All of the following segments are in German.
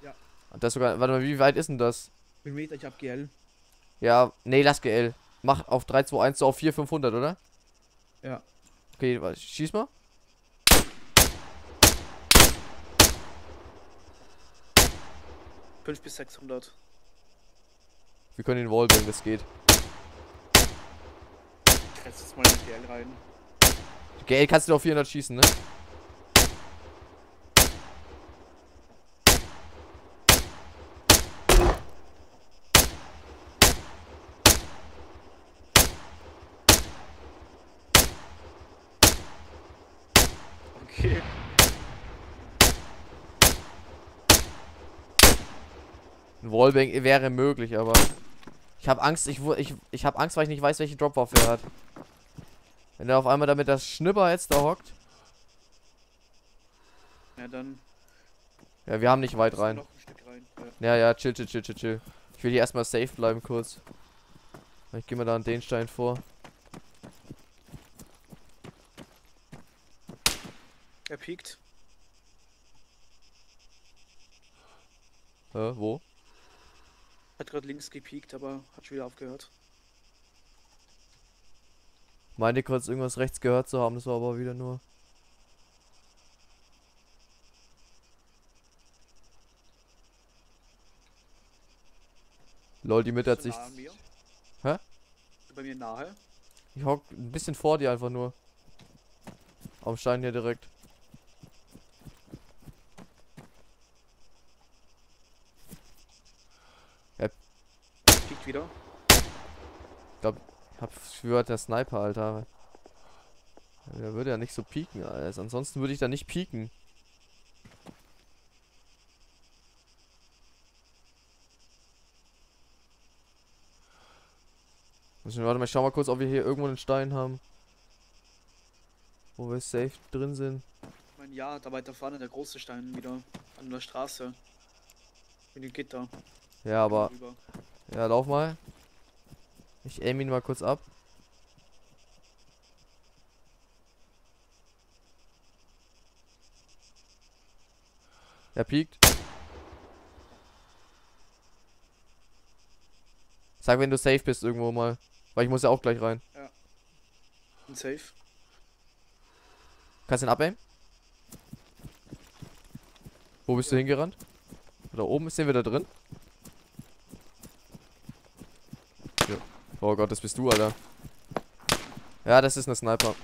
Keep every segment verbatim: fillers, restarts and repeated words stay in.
Ja. Und das sogar, warte mal, wie weit ist denn das? Bin Meter, ich hab G L. Ja, nee, lass G L. Mach auf drei, zwei, eins so auf vier, fünfhundert, oder? Ja. Okay, warte, schieß mal. fünf bis sechshundert. Wir können den Wallbang, das geht. Ich setz jetzt mal in G L rein. G L kannst du auf vierhundert schießen, ne? Okay. Ein Wallbang wäre möglich, aber ich habe Angst, ich, wu- ich, ich habe Angst, weil ich nicht weiß, welche Dropwaffe er hat. Wenn er auf einmal damit das Schnipper jetzt da hockt. Ja, dann. Ja, wir haben nicht weit Müssen wir rein. noch ein Stück rein. Ja, Ja. ja, chill, chill, chill, chill, chill. Ich will hier erstmal safe bleiben kurz. Ich gehe mal da an den Stein vor. Er piekt. Hä, wo? Hat gerade links gepiekt, aber hat schon wieder aufgehört. Meinte kurz irgendwas rechts gehört zu haben, das war aber wieder nur. Lol, die Mitte hat Bist du sich. nah an mir? Hä? Bist du bei mir nahe? Ich hock ein bisschen vor dir einfach nur. Am Stein hier direkt. Piekt wieder. Ich glaub, ich hab gehört, der Sniper, Alter. Der würde ja nicht so pieken, Alter. Ansonsten würde ich da nicht pieken. Also, warte mal, ich schau mal kurz, ob wir hier irgendwo einen Stein haben. Wo wir safe drin sind. Ich meine, ja, da weiter vorne der große Stein wieder. An der Straße. In dem Gitter. Ja, aber. Rüber. Ja, lauf mal. Ich aim ihn mal kurz ab. Er piekt. Sag, wenn du safe bist irgendwo mal. Weil ich muss ja auch gleich rein. Und safe. Kannst du ihn abaimen? Wo bist du Ja. hingerannt? Da oben sind wir da drin. Ja. Oh Gott, das bist du, Alter. Ja, das ist eine Sniper.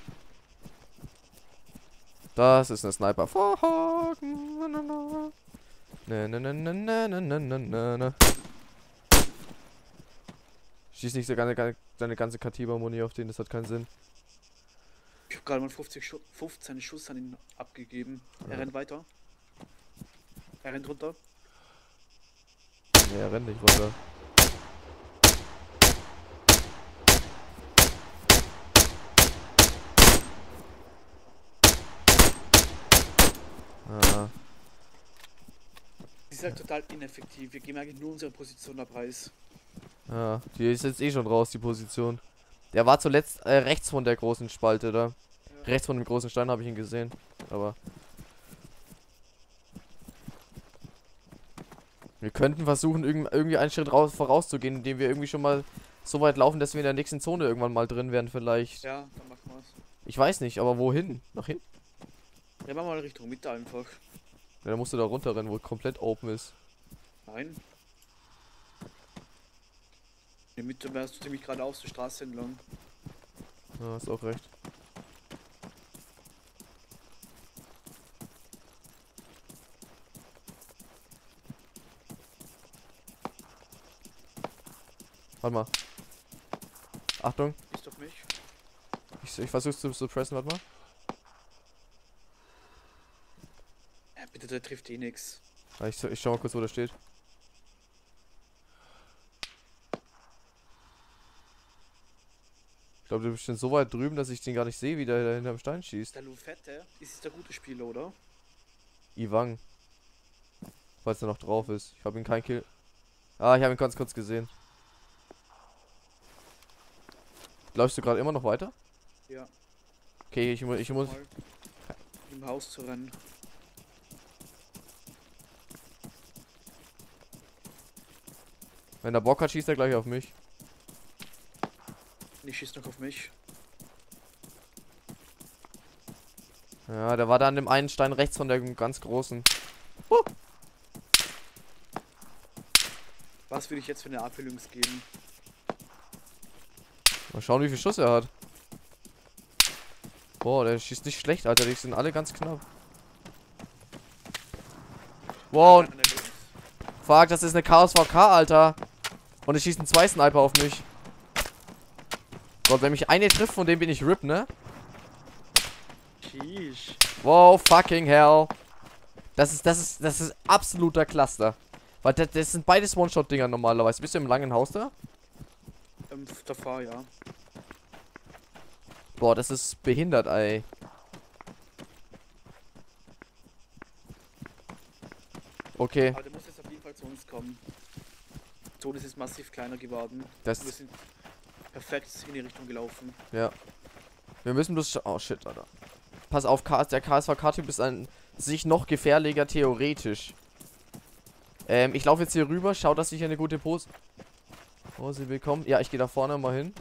Das ist eine Sniper. Fuck. Ne, ne, ne, ne, ne, ne, ne, ne, ne, ne. Schieß nicht so ganze, deine ganze Katiba-Muni auf den, das hat keinen Sinn. Ich hab gerade mal fünfzig Schu fünfzehn Schuss an ihn abgegeben. Er rennt weiter. Er rennt runter. Ne, er rennt nicht runter. Ah. Die ist halt total ineffektiv. Wir geben eigentlich nur unsere Position ab Preis. Ja, die ist jetzt eh schon raus, die Position. Der war zuletzt äh, rechts von der großen Spalte da. Ja. Rechts von dem großen Stein habe ich ihn gesehen. Aber. Wir könnten versuchen, irgend, irgendwie einen Schritt raus, vorauszugehen, indem wir irgendwie schon mal so weit laufen, dass wir in der nächsten Zone irgendwann mal drin wären, vielleicht. Ja, dann machen wir's. Ich weiß nicht, aber wohin? Nach hinten? Ja, machen wir mal Richtung Mitte einfach. Ja, dann musst du da runterrennen, wo komplett open ist. Nein. In der Mitte wärst du ziemlich geradeaus die Straße entlang. Ja, hast auch recht. Warte mal. Achtung. Ist auf mich. Ich, ich versuch's zu suppressen, warte mal. Ja, bitte, der trifft eh nix. Ja, ich, ich schau mal kurz, wo der steht. Ich glaube, du bist schon so weit drüben, dass ich den gar nicht sehe, wie der da hinterm Stein schießt. Der Lufette ist der gute Spieler, oder? Iwang. Falls er noch drauf ist. Ich habe ihn kein Kill. Ah, ich habe ihn ganz kurz gesehen. Läufst du gerade immer noch weiter? Ja. Okay, ich, mu- ich muss. Mal im Haus zu rennen. Wenn er Bock hat, schießt er gleich auf mich. Ich schieß noch auf mich. Ja, der war da an dem einen Stein rechts von der ganz großen. Uh. Was würde ich jetzt für eine Abfüllungs geben? Mal schauen, wie viel Schuss er hat. Boah, der schießt nicht schlecht, Alter. Die sind alle ganz knapp. Wow. Fuck, das ist eine K S V K, Alter. Und es schießen zwei Sniper auf mich. Gott, wenn mich eine trifft, von dem bin ich R I P, ne? Sheesh. Wow, fucking hell. Das ist, das ist, das ist absoluter Cluster. Weil das, das sind beides One-Shot-Dinger normalerweise. Bist du im langen Haus da? Ähm, davor, ja. Boah, das ist behindert, ey. Okay. Aber der muss jetzt auf jeden Fall zu uns kommen. Die Zone ist massiv kleiner geworden. Das Wir sind perfekt in die Richtung gelaufen. Ja. Wir müssen bloß... Oh, shit, Alter. Pass auf, K der K S V K-Typ ist an sich noch gefährlicher, theoretisch. Ähm, ich laufe jetzt hier rüber. Schau, dass ich hier eine gute Pose... Pose bekomme. Ja, ich gehe da vorne mal hin.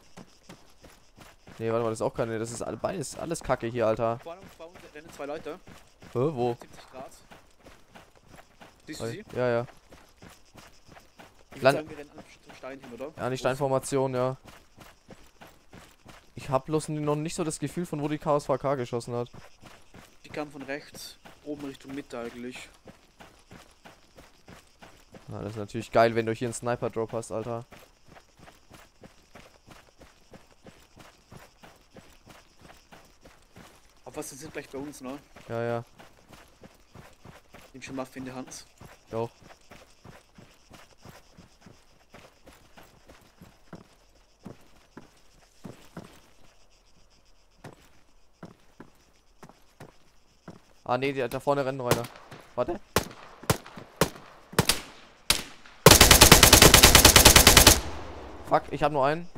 Nee, warte mal, das ist auch keine... Das ist alles, beides, alles Kacke hier, Alter. Vorne vor uns rennen zwei Leute. Hä, wo? siebzig Grad. Siehst du sie? Ja, ja. Ich Land- würde sagen, wir rennen alle zum Stein hin, oder? Ja, die Steinformation, ja. Ich hab bloß noch nicht so das Gefühl, von wo die K S V K geschossen hat. Die kamen von rechts, oben Richtung Mitte eigentlich. Na, das ist natürlich geil, wenn du hier einen Sniper-Drop hast, Alter. Auf was, die sind gleich bei uns, ne? Ja, ja. Nimm schon Waffe in die Hand. Doch. Ah, nee, die, da vorne rennen noch einer. Warte. Fuck, ich hab nur einen.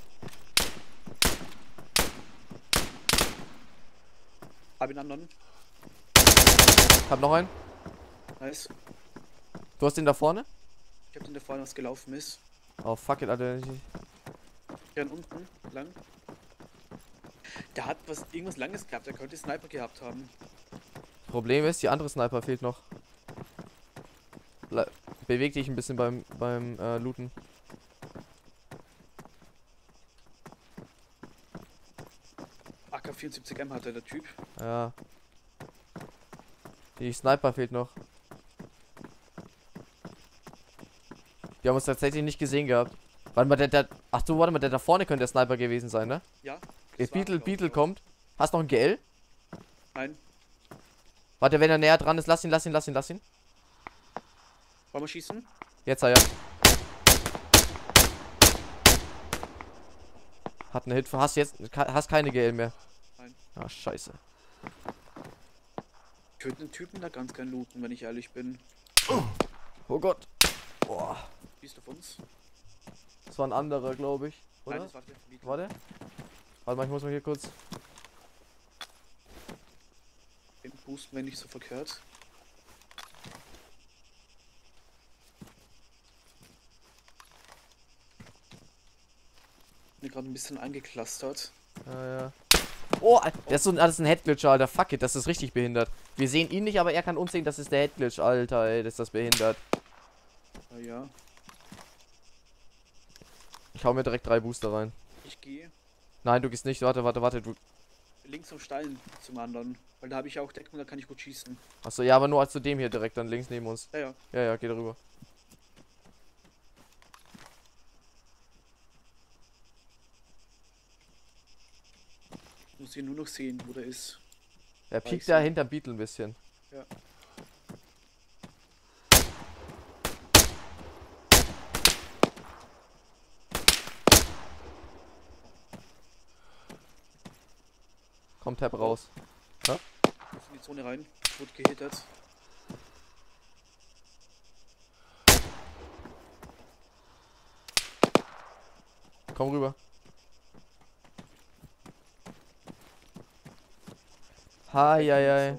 Hab den anderen. Hab noch einen. Nice. Du hast den da vorne? Ich hab den da vorne, was gelaufen ist. Oh, fuck it, Alter. Dann unten lang. Der hat was irgendwas Langes gehabt, der könnte Sniper gehabt haben. Problem ist, die andere Sniper fehlt noch. Le Beweg dich ein bisschen beim, beim äh, Looten. A K vierundsiebzig M hatte der Typ. Ja. Die Sniper fehlt noch. Die haben uns tatsächlich nicht gesehen gehabt. Warte mal, der, der... Ach du, warte mal, der da vorne könnte der Sniper gewesen sein, ne? Ja. Jetzt das war, Beetle, glaub ich, Beetle auch. kommt. Hast noch ein G L? Nein. Warte, wenn er näher dran ist, lass ihn, lass ihn, lass ihn, lass ihn. Wollen wir schießen? Jetzt, ja. Hat eine Hit. Hast jetzt... Hast keine G L mehr. Nein. Ah, scheiße. Ich würde den Typen da ganz gern looten, wenn ich ehrlich bin. Oh Gott. Boah. Siehst du auf uns? Das war ein anderer, glaube ich. Oder? Nein, das war der Beetle. Warte. Warte mal, ich muss mal hier kurz... Den boosten wir nicht so verkehrt. Mir gerade ein bisschen eingeclustert. Ja, ja. Oh, das ist so ein, das ist ein Headglitch, Alter. Fuck it, das ist richtig behindert. Wir sehen ihn nicht, aber er kann uns sehen, das ist der Headglitch, Alter, ey. Das ist das behindert. Na ja. Ich hau mir direkt drei Booster rein. Ich gehe Nein, du gehst nicht. Warte, warte, warte. Du... links vom Stein zum anderen. Weil da habe ich auch Deckung, da kann ich gut schießen. Achso, ja, aber nur zu dem hier direkt, dann links neben uns. Ja, ja. Ja, ja, geh darüber. Ich muss ihn nur noch sehen, wo der ist. Er Weiß piekt da nicht. hinterm Beetle ein bisschen. Ja. Kommt Tab raus. Muss in die Zone rein. Wurde gehittet. Komm rüber. Hi, hi, hi.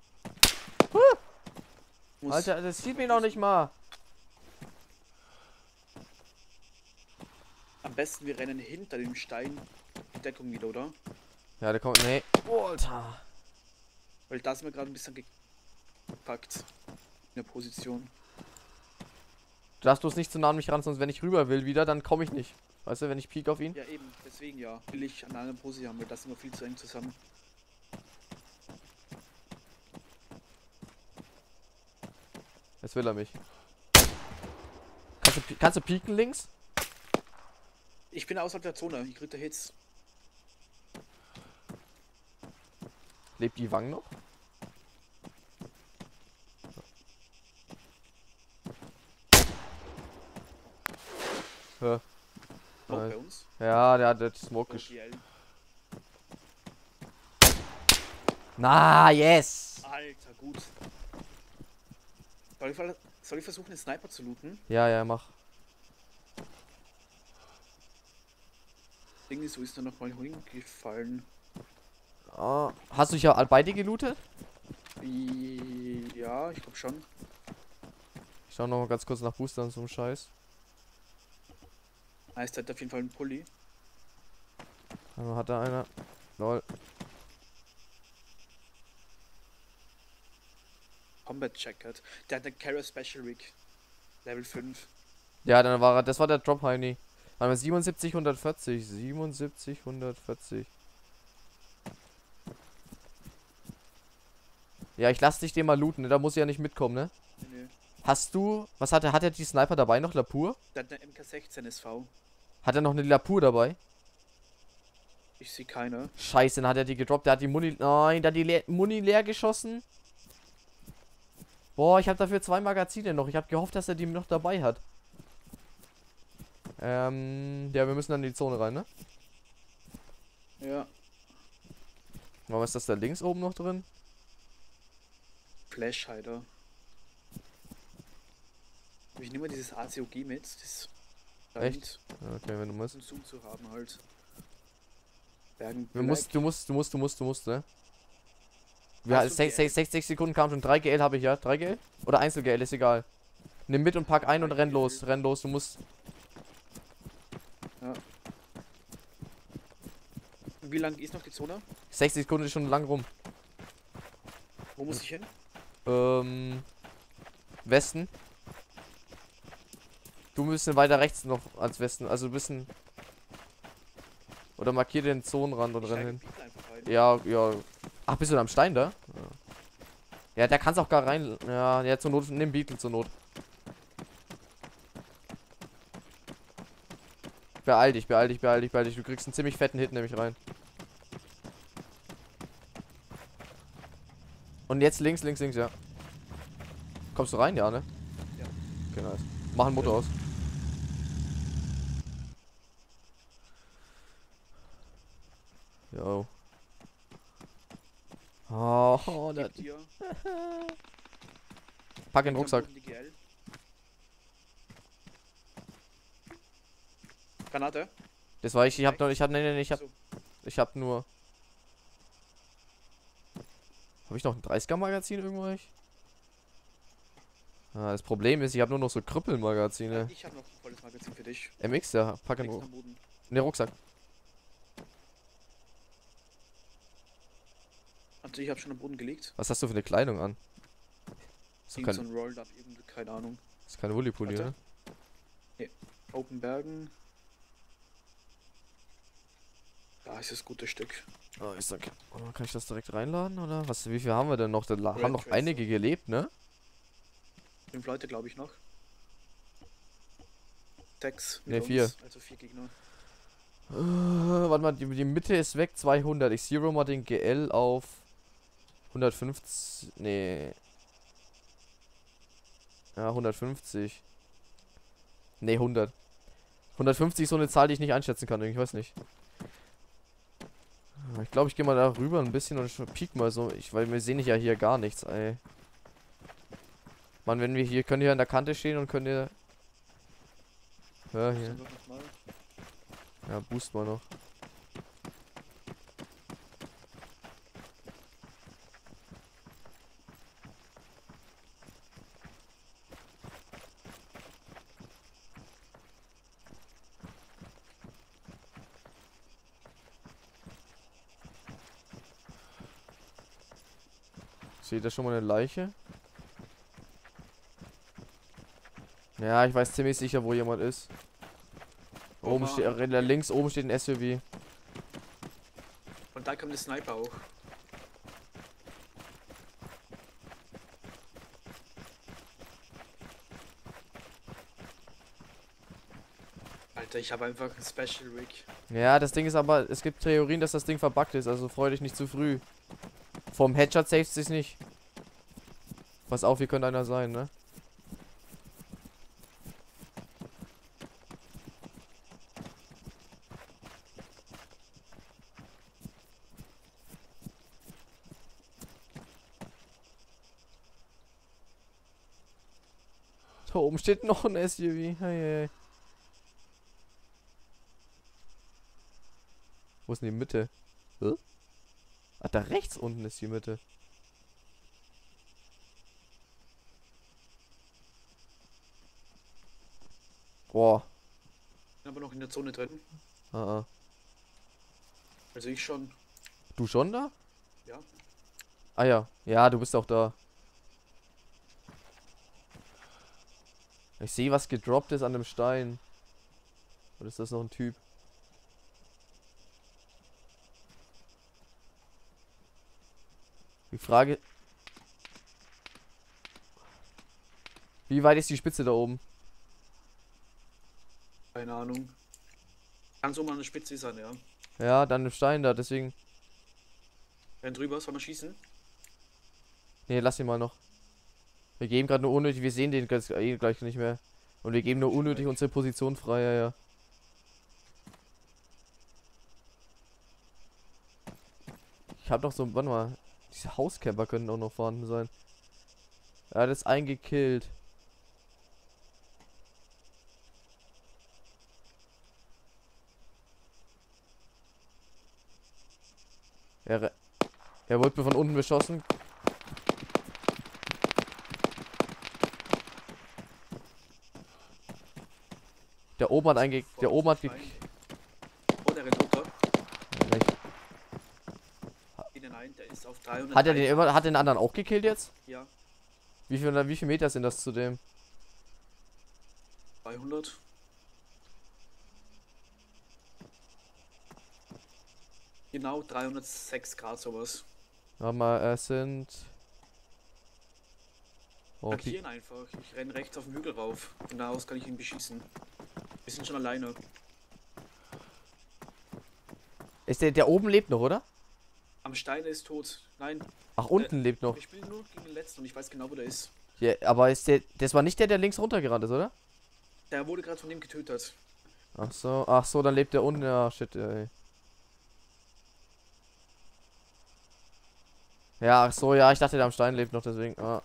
Muss Alter, das sieht mich noch nicht mal. Am besten wir rennen hinter dem Stein die Deckung wieder, oder? Ja, der kommt. Nee. Oh, Alter. Weil da sind wir gerade ein bisschen gepackt. In der Position. Du darfst bloß nicht zu nah an mich ran, sonst wenn ich rüber will wieder, dann komme ich nicht. Weißt du, wenn ich peek auf ihn? Ja eben, deswegen ja. Will ich an einer Position haben, weil das sind wir viel zu eng zusammen. Jetzt will er mich. Kannst du, kannst du pieken links? Ich bin außerhalb der Zone, ich krieg da Hits. Lebt die Wang noch? Ja. Auch Nice. bei uns. Ja, der hat jetzt Smoke gesch... O G L. Na, yes! Alter, gut. Soll ich, ver- soll ich versuchen, den Sniper zu looten? Ja, ja, mach. Irgendwie so ist er nochmal hingefallen. Ah, hast du ja beide gelootet? Ja, ich glaube schon. Ich schau noch mal ganz kurz nach Boostern und so einem Scheiß. Heißt, der hat auf jeden Fall einen Pulli. Also hat da einer. Lol. Combat Jacket. Der hat eine Carrier Special Rig. Level fünf. Ja, dann war er. Das war der Drop Heini. Warte mal, siebenundsiebzig hundertvierzig. siebenundsiebzig hundertvierzig. Ja, ich lass dich den mal looten, ne? Da muss ich ja nicht mitkommen, ne? Nee, nee. Hast du. Was hat er? Hat er die Sniper dabei noch? Lapur? Der hat eine M K sechzehn S V. Hat er noch eine Lapur dabei? Ich sehe keine. Scheiße, dann hat er die gedroppt. Der hat die Muni. Nein, der hat die Le Muni leer geschossen. Boah, ich habe dafür zwei Magazine noch. Ich habe gehofft, dass er die noch dabei hat. Ähm, ja, wir müssen dann in die Zone rein, ne? Ja. Warum ist das da links oben noch drin? Flashhider. Ich nehme mal dieses A C O G mit. Das Echt? Okay, wenn du musst. Um Zoom zu haben halt. Bergen Du musst, du musst, du musst, du musst, du musst, ne? Wir Hast du sechzig, sechzig Sekunden kam schon. drei G L habe ich ja. drei G L? Oder Einzel G L, ist egal. Nimm mit und pack ein und renn los. Renn los, du musst. Ja. Wie lang ist noch die Zone? sechzig Sekunden ist schon lang rum. Wo muss ich hin? Ähm. Westen. Du ein bisschen weiter rechts noch als Westen. Also ein bisschen. Oder markier den Zonenrand und Ich renn steige hin. Beetle einfach rein. Ja, ja. Ach, bist du da am Stein da? Ja, ja der kann's auch gar rein. Ja, ja, zur Not. Nimm Beetle zur Not. Beeil dich, beeil dich, beeil dich, beeil dich. Du kriegst einen ziemlich fetten Hit nämlich rein. Und jetzt links, links, links, ja. Kommst du rein, ja, ne? Ja. Okay, nice. Mach einen Motor aus. Jo. Oh, oh der, Gib dir. pack in den Rucksack. Die G L. Granate. Das war ich, ich hab noch, ich hab, nee, nee, nee, ich hab, So. ich hab nur. Habe ich noch ein dreißiger Magazin irgendwo? Ich? Ah, das Problem ist, ich habe nur noch so Krüppelmagazine. Ich habe noch ein volles Magazin für dich. M X, ja, pack in den Links Rucksack. am Boden. In den Rucksack. Also ich habe schon am Boden gelegt. Was hast du für eine Kleidung an? Ist doch Irgend so kein, ein Roll-Up, irgendwie, keine Ahnung. ist keine Wollipulli, Warte. ne? Open Bergen. Da ist das gute Stück. Oh, ist okay. Oh, kann ich das direkt reinladen, oder? Was, wie viel haben wir denn noch? Da la- Red haben noch Tracer. einige gelebt, ne? Fünf Leute, glaube ich, noch. Sechs. Ne, mit vier. uns, Also vier Gegner. Uh, warte mal, die, die Mitte ist weg, zweihundert. Ich zero mal den G L auf hundertfünfzig. Nee. Ja, hundertfünfzig. Nee, hundert. hundertfünfzig ist so eine Zahl, die ich nicht einschätzen kann. Ich weiß nicht. Ich glaube, ich gehe mal da rüber ein bisschen und piek mal so. Ich, weil wir sehen ja hier gar nichts, ey. Mann, wenn wir hier, können hier an der Kante stehen und können hier. Ja, hier. So, noch mal. Ja, boost mal noch. Seht ihr schon mal eine Leiche? Ja, ich weiß ziemlich sicher, wo jemand ist. Oben steht, äh, links oben steht ein S U V. Und da kommt der Sniper auch. Alter, ich habe einfach ein Special Rig. Ja, das Ding ist aber, es gibt Theorien, dass das Ding verbuggt ist, also freu dich nicht zu früh. Vom Headshot saved sich nicht. Pass auf, hier könnte einer sein, ne? Da oben steht noch ein S U V. Hey, hey. Wo ist denn die Mitte? Hä? Ach, da rechts unten ist die Mitte. Boah. Bin aber noch in der Zone drin. Ah, ah. Also ich schon. Du schon da? Ja. Ah ja. Ja, du bist auch da. Ich sehe, was gedroppt ist an dem Stein. Oder ist das noch ein Typ? Die Frage... Wie weit ist die Spitze da oben? Keine Ahnung. Kann so mal eine Spitze sein, ja. Ja, dann im Stein da, deswegen... Renn drüber, soll man schießen? Nee, lass ihn mal noch. Wir geben gerade nur unnötig, wir sehen den gleich, eh gleich nicht mehr. Und wir geben nur unnötig unsere Position frei, ja, ja. Ich hab doch so, warte mal, diese Hauscamper können auch noch vorhanden sein. Er hat es eingekillt. Er, er wurde mir von unten beschossen. Der oben hat einge... Der oben hat ge... Oh, der rennt runter. Ja, den einen, der ist auf dreihundert. hat er den immer... Hat den anderen auch gekillt jetzt? Ja. Wie viel, wie viel Meter sind das zu dem? zweihundert. Genau, dreihundertsechs Grad sowas. Warte mal, es sind... Oh, Markieren einfach. Ich renne rechts auf den Hügel rauf. Von da aus kann ich ihn beschießen. Wir sind schon alleine. ist der, der oben lebt noch, oder? Am Stein ist tot. Nein. Ach, unten äh, lebt noch. Ich spiele nur gegen den letzten und ich weiß genau, wo der ist. Ja, aber ist der... Das war nicht der, der links runtergerannt ist, oder? Der wurde gerade von dem getötet. Ach so, ach so, dann lebt der unten. Ja, shit, ey. Ja, ach so, ja, ich dachte, der am Stein lebt noch, deswegen. Ah.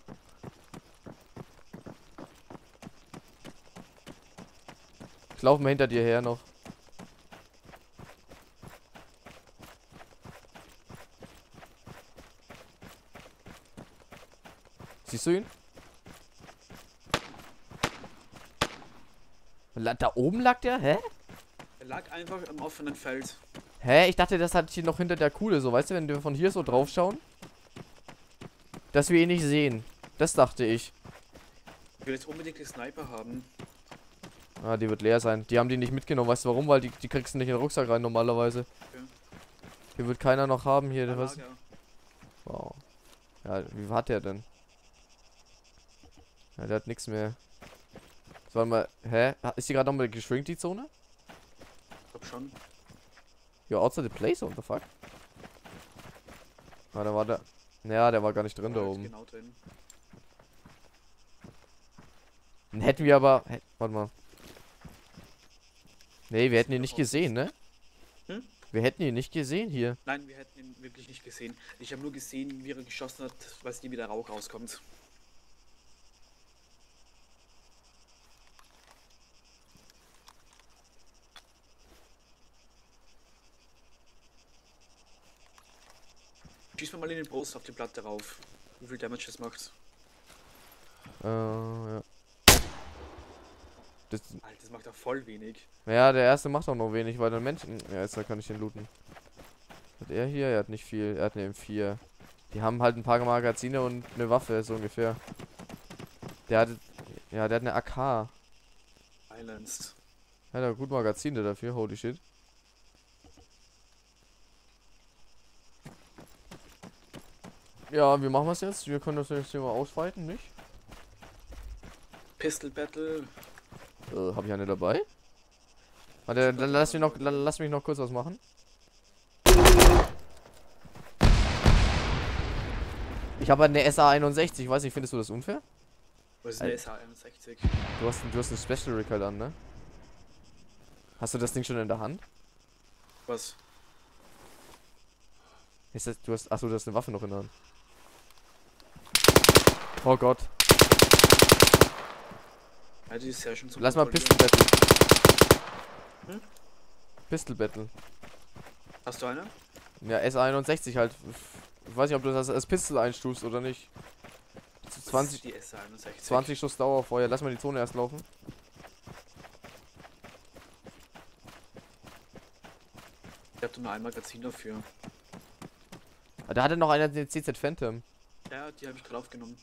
Ich laufe mal hinter dir her noch. Siehst du ihn? La- Da oben lag der? Hä? Er lag einfach im offenen Feld. Hä? Ich dachte, das hat hier noch hinter der Kuhle so, weißt du, wenn wir von hier so drauf schauen? Dass wir ihn nicht sehen. Das dachte ich. Ich will jetzt unbedingt die Sniper haben. Ah, die wird leer sein. Die haben die nicht mitgenommen. Weißt du warum? Weil die, die kriegst du nicht in den Rucksack rein normalerweise. Okay. Hier wird keiner noch haben hier. Da Was? lag er. Wow. Ja, wie hat der denn? Ja, der hat nichts mehr. So, warte mal. Hä? Ist die gerade nochmal geschrinkt, die Zone? Ich glaub schon. Ja, outside the place, what the fuck? Ah, da war der. Ja, der war gar nicht drin da Ja, ist oben. genau drin. Den hätten wir aber. Hä, warte mal. Nee, wir hätten ihn nicht gesehen, ne? Hm? Wir hätten ihn nicht gesehen hier. Nein, wir hätten ihn wirklich nicht gesehen. Ich habe nur gesehen, wie er geschossen hat, weiß nie, wie der Rauch rauskommt. Schieß mir mal in den Brust auf die Platte rauf. Wie viel Damage das macht. Äh, ja. Das, Alter, das macht doch voll wenig. ja, der erste macht auch noch wenig, weil der Menschen. Ja, jetzt da kann ich den looten. Hat er hier? Er hat nicht viel. Er hat eine M vier. Die haben halt ein paar Magazine und eine Waffe, so ungefähr. Der hat, ja, der hat eine A K. Silenced. Hat er gut Magazine dafür, holy shit. Ja, wie machen wir es jetzt? Wir können das jetzt hier mal ausweiten, nicht? Pistol Battle. Äh, hab ich eine dabei? Warte, dann lass mich noch, dann lass mich noch kurz was machen. Ich habe eine S A einundsechzig, weiß nicht, findest du das unfair? Was ist eine S A einundsechzig? Du hast, du hast ein Special Rig halt an, ne? Hast du das Ding schon in der Hand? Was? Ist das, du hast, achso, du hast eine Waffe noch in der Hand. Oh Gott. Ja, die ist ja schon zum Lass mal Pistol Kontrollieren. Battle. Hm? Pistol Battle. Hast du eine? Ja, S A einundsechzig halt. Ich weiß nicht, ob du das als Pistol einstufst oder nicht. zwanzig, die S A einundsechzig. zwanzig Schuss Dauerfeuer. Lass mal die Zone erst laufen. Ich hab nur ein Magazin dafür. Ah, da hatte noch einer den C Z Phantom. Ja, die habe ich gerade aufgenommen.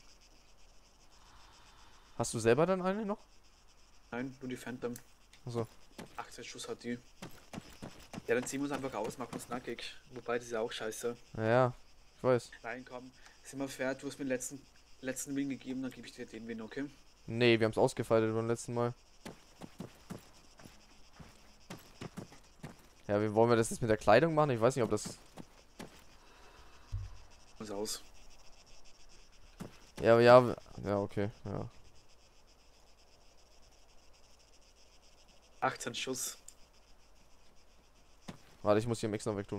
Hast du selber dann eine noch? Nein, nur die Phantom. Achso. achtzehn Schuss hat die. Ja, dann ziehen wir uns einfach aus, machen uns nackig. Wobei, das ist ja auch scheiße. Naja, ich weiß. Nein, komm. Sind wir fair, du hast mir den letzten, letzten Win gegeben, dann gebe ich dir den Win, okay? Nee, wir haben es ausgefeitet beim letzten Mal. Ja, wie wollen wir das jetzt mit der Kleidung machen? Ich weiß nicht, ob das... Muss aus. Ja, ja, ja, okay, ja. achtzehn Schuss. Warte, ich muss hier im X noch wegtun.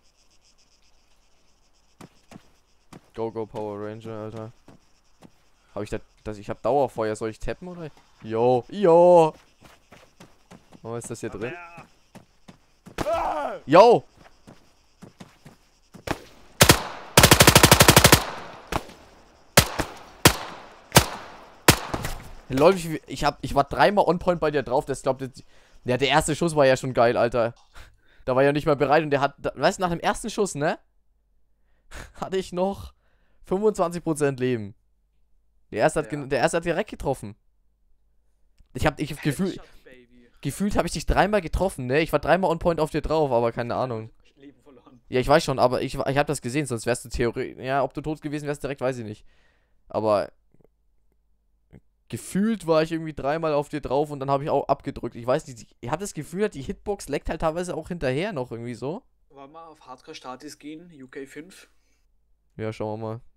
Go, go, Power Ranger, Alter. Habe ich da, das, ich habe Dauerfeuer, soll ich tappen oder? Jo, jo. Oh, ist das hier drin? Yo! Lol, ich, ich hab, ich war dreimal on point bei dir drauf, das glaubt jetzt. Ja, der erste Schuss war ja schon geil, Alter. Da war ich ja nicht mal bereit und der hat, da, weißt du, nach dem ersten Schuss, ne? Hatte ich noch fünfundzwanzig Prozent Leben. Der erste hat, Ja. der erste hat direkt getroffen. Ich hab, ich hab gefühlt, Headshot, Baby. gefühlt habe ich dich dreimal getroffen, ne? Ich war dreimal on point auf dir drauf, aber keine Ahnung. Leben verloren. Ja, ich weiß schon, aber ich, ich habe das gesehen, sonst wärst du theoretisch. Ja, ob du tot gewesen wärst direkt, weiß ich nicht. Aber gefühlt war ich irgendwie dreimal auf dir drauf und dann habe ich auch abgedrückt. Ich weiß nicht, ich habe das Gefühl, die Hitbox leckt halt teilweise auch hinterher noch irgendwie so. Wollen wir auf Hardcore Status gehen? U K fünf? Ja, schauen wir mal.